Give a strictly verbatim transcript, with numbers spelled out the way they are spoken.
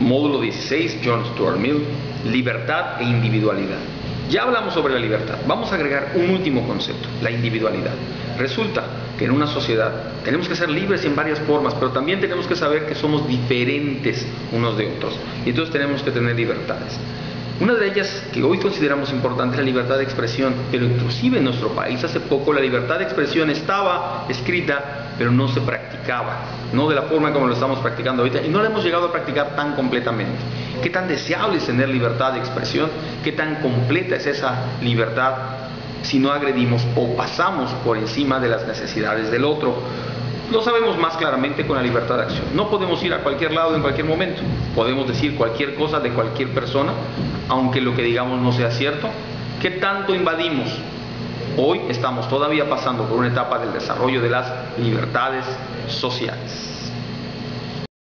Módulo dieciséis, John Stuart Mill, libertad e individualidad. Ya hablamos sobre la libertad, vamos a agregar un último concepto, la individualidad. Resulta que en una sociedad tenemos que ser libres en varias formas, pero también tenemos que saber que somos diferentes unos de otros, y entonces tenemos que tener libertades. Una de ellas que hoy consideramos importante es la libertad de expresión, pero inclusive en nuestro país hace poco la libertad de expresión estaba escrita, pero no se practicaba, no de la forma como lo estamos practicando ahorita, y no la hemos llegado a practicar tan completamente. ¿Qué tan deseable es tener libertad de expresión? ¿Qué tan completa es esa libertad si no agredimos o pasamos por encima de las necesidades del otro? Lo sabemos más claramente con la libertad de acción. No podemos ir a cualquier lado en cualquier momento. Podemos decir cualquier cosa de cualquier persona, aunque lo que digamos no sea cierto. ¿Qué tanto invadimos? Hoy estamos todavía pasando por una etapa del desarrollo de las libertades sociales.